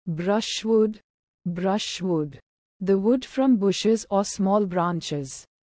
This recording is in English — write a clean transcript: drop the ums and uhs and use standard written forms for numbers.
Brushwood. Brushwood. The wood from bushes or small branches.